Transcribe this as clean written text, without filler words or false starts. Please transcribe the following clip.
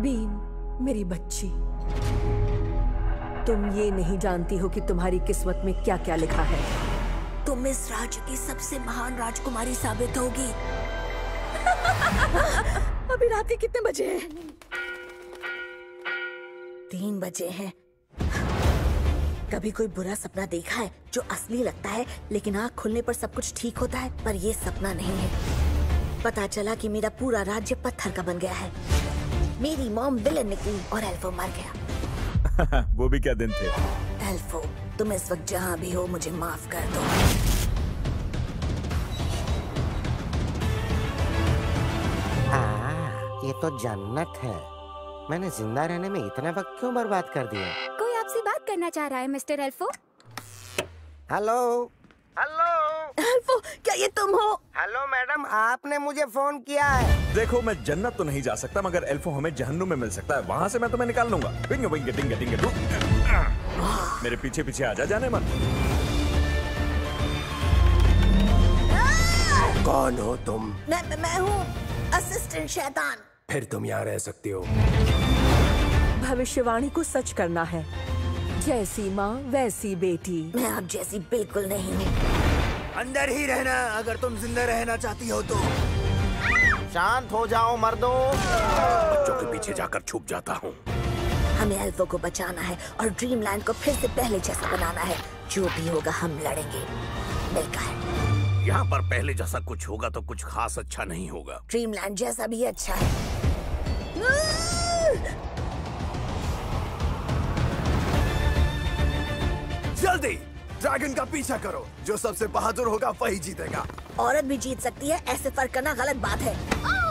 Been, मेरी बच्ची, तुम ये नहीं जानती हो कि तुम्हारी किस्मत में क्या क्या लिखा है। तुम इस राज्य की सबसे महान राजकुमारी साबित होगी। अभी रात के कितने बजे हैं? 3 बजे हैं। कभी कोई बुरा सपना देखा है जो असली लगता है, लेकिन आँख खुलने पर सब कुछ ठीक होता है? पर ये सपना नहीं है। पता चला कि मेरा पूरा राज्य पत्थर का बन गया है। मेरी मॉम विलेन निकली और एल्फो मर गया। वो भी क्या दिन थे। एल्फो, तुम इस वक्त जहाँ भी हो मुझे माफ कर दो। ये तो जन्नत है। मैंने जिंदा रहने में इतना वक्त क्यों बर्बाद कर दिया? कोई आपसे बात करना चाह रहा है mister Elfo. Hello hello Elfo, क्या ये तुम हो? हेलो मैडम, आपने मुझे फोन किया है। देखो, मैं जन्नत तो नहीं जा सकता, मगर एल्फो हमें जहन्नुम में मिल सकता है। वहाँ से मैं तुम्हें निकाल लूंगा। बिंगे बिंगे टिंगे टिंगे टू। मेरे पीछे पीछे आजा, जाने मन। कौन हो तुम? मैं हूँ असिस्टेंट शैतान। फिर तुम यहाँ रह सकती हो। भविष्यवाणी को सच करना है। जैसी माँ वैसी बेटी। मैं आप जैसी बिल्कुल नहीं हूँ। अंदर ही रहना अगर तुम जिंदा रहना चाहती हो तो। शांत हो जाओ मर्दों। बच्चों के पीछे जाकर छुप जाता हूँ। हमें एल्फो को बचाना है और ड्रीमलैंड को फिर से पहले जैसा बनाना है। जो भी होगा हम लड़ेंगे मिलकर। यहाँ पर पहले जैसा कुछ होगा तो कुछ खास अच्छा नहीं होगा। ड्रीमलैंड जैसा भी अच्छा है। जल्दी ड्रैगन का पीछा करो। जो सबसे बहादुर होगा वही जीतेगा। औरत भी जीत सकती है, ऐसे फर्क करना गलत बात है।